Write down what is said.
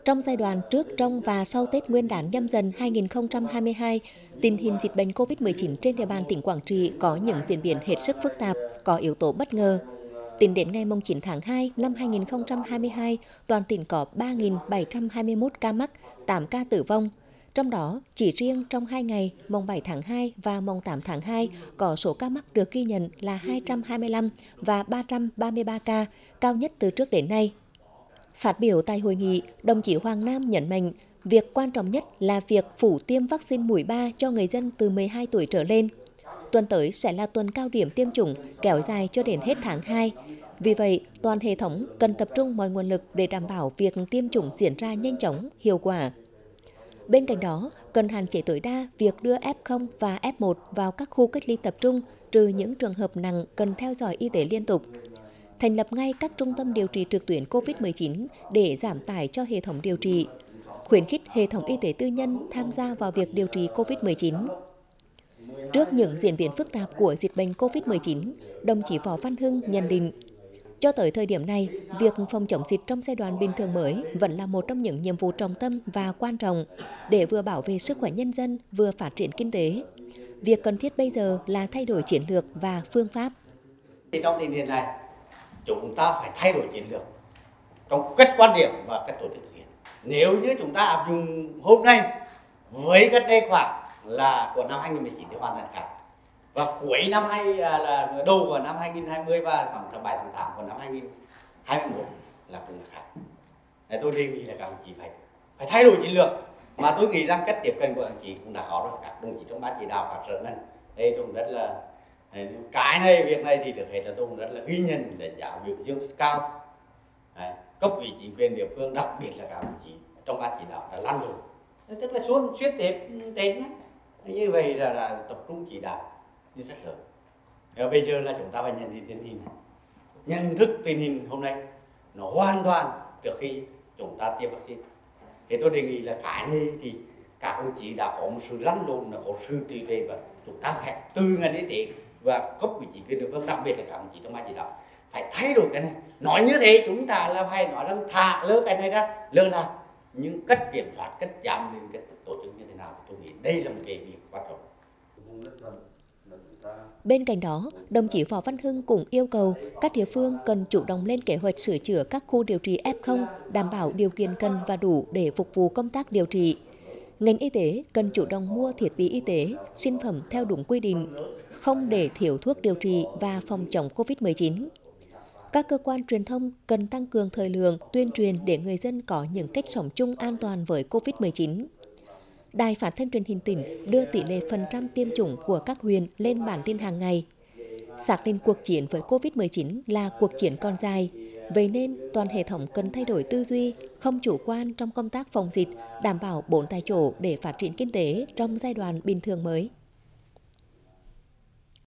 Trong giai đoạn trước, trong và sau Tết Nguyên đán Nhâm Dần 2022, tình hình dịch bệnh COVID-19 trên địa bàn tỉnh Quảng Trị có những diễn biến hết sức phức tạp, có yếu tố bất ngờ. Tính đến ngày 9 tháng 2 năm 2022, toàn tỉnh có 3.721 ca mắc, 8 ca tử vong. Trong đó, chỉ riêng trong 2 ngày, mùng 7 tháng 2 và mùng 8 tháng 2, có số ca mắc được ghi nhận là 225 và 333 ca, cao nhất từ trước đến nay. Phát biểu tại hội nghị, đồng chí Hoàng Nam nhấn mạnh, việc quan trọng nhất là việc phủ tiêm vaccine mũi 3 cho người dân từ 12 tuổi trở lên. Tuần tới sẽ là tuần cao điểm tiêm chủng kéo dài cho đến hết tháng 2. Vì vậy, toàn hệ thống cần tập trung mọi nguồn lực để đảm bảo việc tiêm chủng diễn ra nhanh chóng, hiệu quả. Bên cạnh đó, cần hạn chế tối đa việc đưa F0 và F1 vào các khu cách ly tập trung, trừ những trường hợp nặng cần theo dõi y tế liên tục. Thành lập ngay các trung tâm điều trị trực tuyến COVID-19 để giảm tải cho hệ thống điều trị, khuyến khích hệ thống y tế tư nhân tham gia vào việc điều trị COVID-19. Trước những diễn biến phức tạp của dịch bệnh COVID-19, đồng chí Võ Văn Hưng nhận định, cho tới thời điểm này, việc phòng chống dịch trong giai đoạn bình thường mới vẫn là một trong những nhiệm vụ trọng tâm và quan trọng để vừa bảo vệ sức khỏe nhân dân, vừa phát triển kinh tế. Việc cần thiết bây giờ là thay đổi chiến lược và phương pháp. Trong tình hình này, chúng ta phải thay đổi chiến lược trong cách quan điểm và cách tổ chức thực hiện. Nếu như chúng ta áp dụng hôm nay với cách đây khoảng là của năm 2019 thì hoàn toàn khác. Và cuối năm là đầu của năm 2020 và khoảng tháng 7 tháng 8 của năm 2021 là cũng khác. Tôi đề nghị là các đồng chí phải thay đổi chiến lược, mà tôi nghĩ rằng cách tiếp cận của các đồng chí cũng đã có rồi. Các đồng chí trong ban chỉ đạo các sở ngành đây tôi cũng rất là việc này thì trước hết là tôi cũng rất là ghi nhận đánh giá biểu dương rất cao. Cấp ủy chính quyền địa phương, đặc biệt là các đồng chí trong ban chỉ đạo đã lăn lộn, tức là xuyên Tết như vậy là tập trung chỉ đạo như rất lớn. Bây giờ là chúng ta phải nhận thức tình hình hôm nay nó hoàn toàn trước khi chúng ta tiêm vaccine. Thì tôi đề nghị là cái này thì các đồng chí đã có một sự lăn lộn, là có sự tùy tuệ, và chúng ta phải từ ngành y tế và cấp ủy chính quyền địa phương, đặc biệt là các đồng chí trong ban chỉ đạo phải thay đổi cái này. Nói như thế chúng ta là phải nói rằng thả lơ cái này ra, lơ là nhưng cách kiểm soát, cách giảm đến cách tổ chức như thế nào thì tôi nghĩ đây là một cái việc quan trọng. Bên cạnh đó, đồng chí Võ Văn Hưng cũng yêu cầu các địa phương cần chủ động lên kế hoạch sửa chữa các khu điều trị F0, đảm bảo điều kiện cần và đủ để phục vụ công tác điều trị. Ngành y tế cần chủ động mua thiết bị y tế, sinh phẩm theo đúng quy định, không để thiếu thuốc điều trị và phòng chống COVID-19. Các cơ quan truyền thông cần tăng cường thời lượng, tuyên truyền để người dân có những cách sống chung an toàn với COVID-19. Đài Phát thanh Truyền hình tỉnh đưa tỷ lệ phần trăm tiêm chủng của các huyện lên bản tin hàng ngày. Xác định cuộc chiến với COVID-19 là cuộc chiến còn dài, vậy nên toàn hệ thống cần thay đổi tư duy, không chủ quan trong công tác phòng dịch, đảm bảo 4 tại chỗ để phát triển kinh tế trong giai đoạn bình thường mới.